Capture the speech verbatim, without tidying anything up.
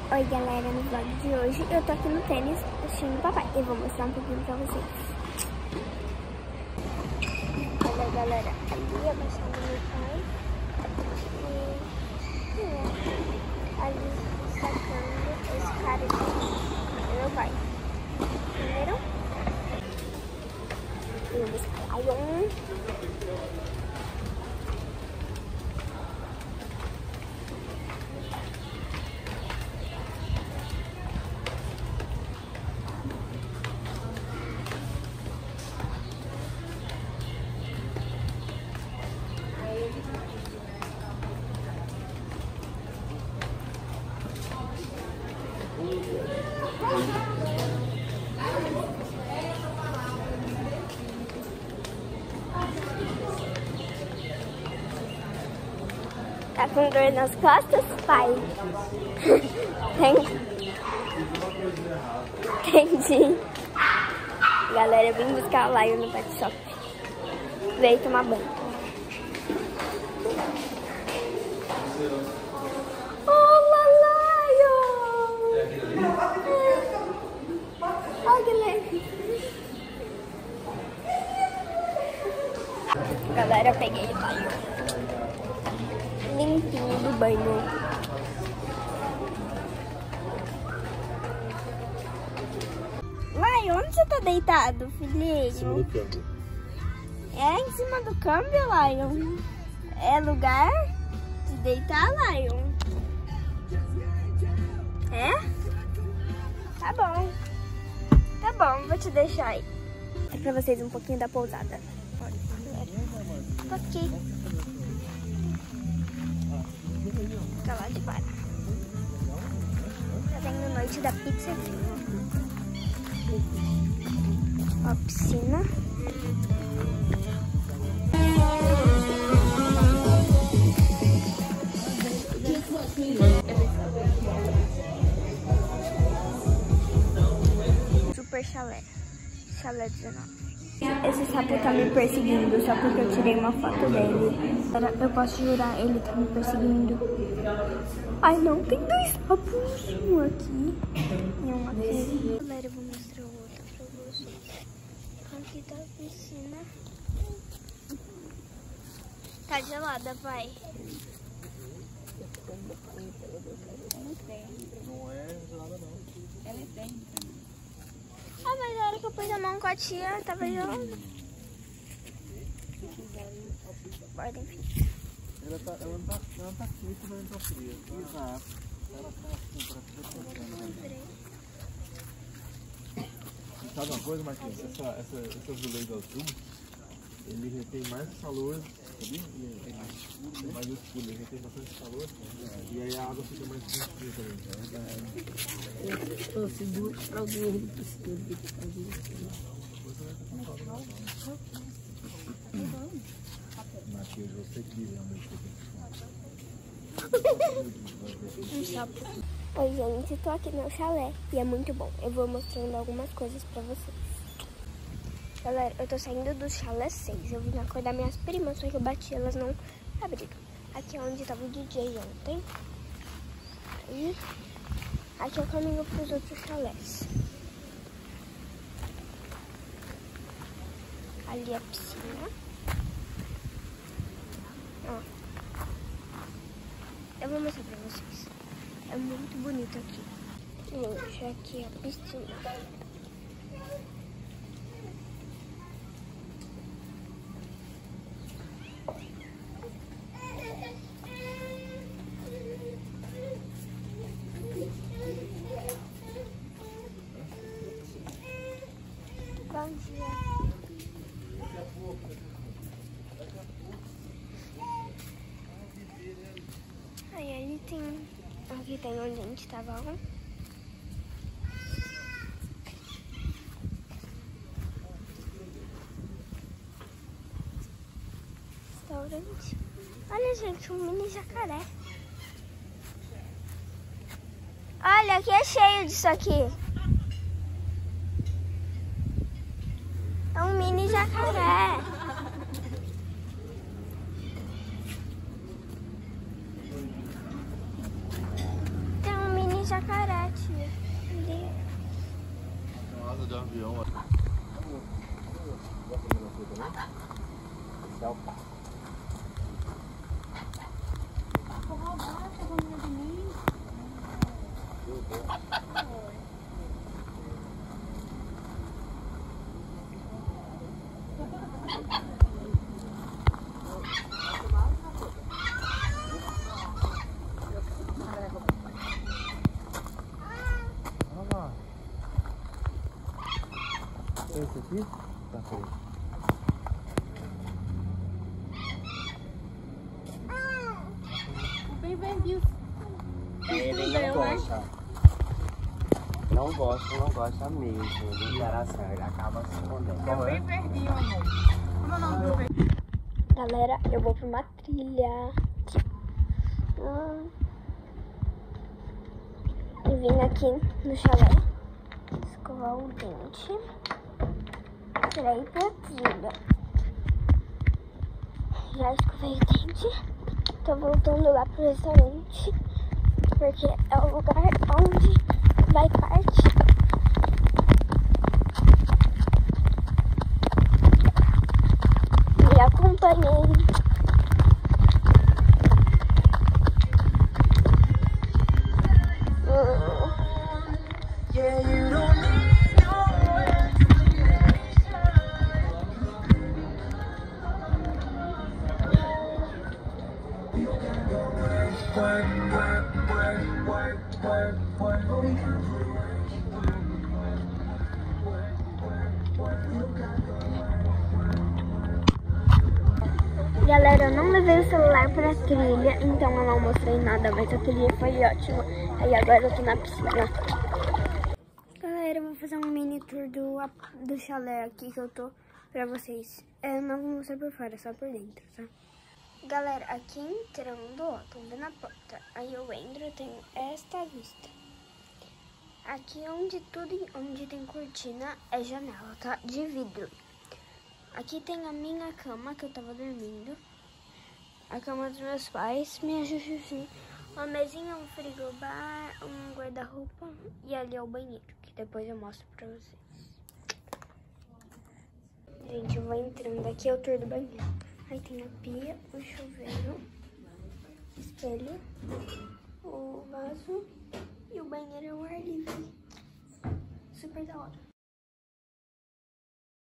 Oi galera, no vlog de hoje eu tô aqui no tênis assistindo o papai. Eu vou mostrar um pouquinho pra vocês. Olha galera, ali abaixando meu pai. E é, ali sacando esse cara aqui. É meu pai. Entenderam? Eu vou buscar Lion. Tá com dor nas costas, pai? Entendi. Entendi. Galera, eu vim buscar o Lion no pet shop. Veio tomar banho. Olá, Lion! Olha, galera. Galera, eu peguei o Lion. Limpinho do banho. Lion, onde você tá deitado, filhinho? Em cima do câmbio. É em cima do câmbio, Lion? É lugar de deitar, Lion? É? Tá bom. Tá bom, vou te deixar aí. É pra vocês um pouquinho da pousada. Tô aqui. Fica lá de fora. Tá vendo noite da pizza. Ó, piscina. Super chalé. Chalé dezenove. Esse sapo tá me perseguindo só porque eu tirei uma foto dele. Eu posso jurar, ele tá me perseguindo. Ai, não, tem dois sapos. Um aqui e um aqui. Galera, eu vou mostrar o outro pra vocês. Aqui tá a piscina. Tá gelada, pai. Não é gelada, não. Ela é bem. Ah, mas a hora que eu pus a mão com a tia, tava gelada. Guarda, enfim. Ela, tá, ela, não tá, ela não tá quente, mas não tá fria. Exato. Ela tá assim, pra ficar. Sabe uma coisa, Marquinhos? Essa, essa, esse azulejo azul, ele retém mais calor, sabia? Ele é mais escuro, mais escuro, ele retém bastante calor. E aí a água fica mais quentinha também. Eu seguro para o verde que seguro que fazer isso. Marquinhos, você que realmente Um sapo. Oi, gente, tô aqui no chalé e é muito bom. Eu vou mostrando algumas coisas pra vocês. Galera, eu tô saindo do chalé seis. Eu vim acordar minhas primas, só que eu bati, elas não abriram. Aqui é onde tava o D J ontem. E aqui é o caminho pros outros chalés. Ali é a piscina. Ó. Eu vou mostrar pra vocês. É muito bonito aqui. Gente, aqui é a piscina. Bom dia. Aí ali tem... Aqui tem onde a gente tava ontem. Restaurante. Olha, gente, um mini jacaré. Olha, aqui é cheio disso aqui. É um mini jacaré. Tem um mini jacaré, tia. Ali. Asa de avião. Gosta de você também? Esse é o carro. Vou roubar essa comida de mim. Meu Deus. Esse aqui? Tá feio. O bem verdinho. Ele não gosta. Não gosta, não gosta mesmo de interação. Ele acaba se escondendo. É o bem verdinho, amor. Como é o nome do bem? Galera, eu vou pra uma trilha. Hum. E vim aqui no chalé escovar o dente pra ir pra trilha. Já escovei o dente. Tô voltando lá pro restaurante, porque é o lugar onde vai partir. Me acompanhei. Galera, eu não levei o celular pra trilha, então eu não mostrei nada, mas a trilha foi ótima. Aí agora eu tô na piscina. Galera, eu vou fazer um mini tour do, do chalé aqui que eu tô pra vocês. Eu não vou mostrar por fora, só por dentro, tá? Galera, aqui entrando, ó, tô vendo a porta. Aí eu entro, eu tenho esta vista. Aqui onde tudo, onde tem cortina é janela, tá? De vidro. Aqui tem a minha cama, que eu tava dormindo. A cama dos meus pais, minha chuchuzinha. Uma mesinha, um frigobar, um guarda-roupa. E ali é o banheiro, que depois eu mostro pra vocês. Gente, eu vou entrando aqui, é o tour do banheiro. Aí tem a pia, o chuveiro, espelho, o vaso e o banheiro é o ar livre. Super da hora.